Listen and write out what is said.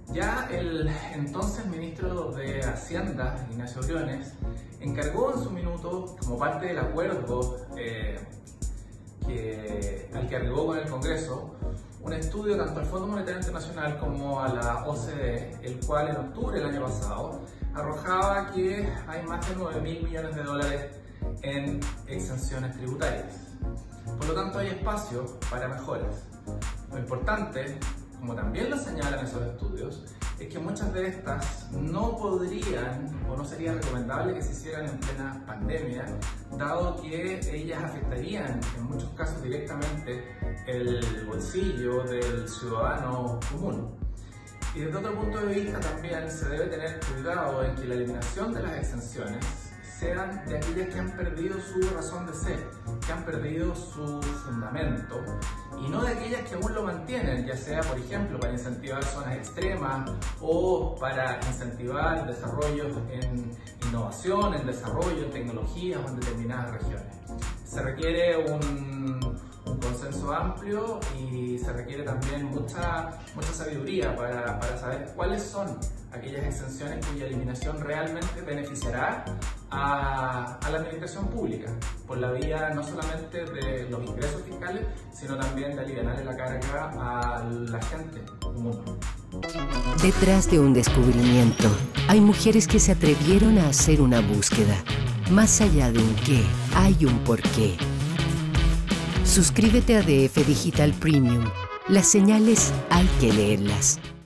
Ya el entonces ministro de Hacienda, Ignacio Briones, encargó en su minuto, como parte del acuerdo al que arribó con el Congreso, un estudio tanto al Fondo Monetario Internacional como a la OCDE, el cual en octubre del año pasado arrojaba que hay más de 9.000 millones de dólares en exenciones tributarias. Por lo tanto, hay espacio para mejoras. Lo importante, como también lo señalan esos estudios, es que muchas de estas no podrían o no sería recomendable que se hicieran en plena pandemia, dado que ellas afectarían en muchos casos directamente el bolsillo del ciudadano común. Y desde otro punto de vista también se debe tener cuidado en que la eliminación de las exenciones sean de aquellas que han perdido su razón de ser, que han perdido su fundamento, y no de aquellas que aún lo mantienen, ya sea, por ejemplo, para incentivar zonas extremas o para incentivar desarrollos en innovación, en desarrollo, en tecnologías o en determinadas regiones. Se requiere un consenso amplio y se requiere también mucha sabiduría para saber cuáles son aquellas exenciones cuya eliminación realmente beneficiará a la administración pública, por la vía no solamente de los ingresos fiscales, sino también de aliviarle la carga a la gente común. Detrás de un descubrimiento, hay mujeres que se atrevieron a hacer una búsqueda. Más allá de un qué, hay un por qué. Suscríbete a DF Digital Premium. Las señales hay que leerlas.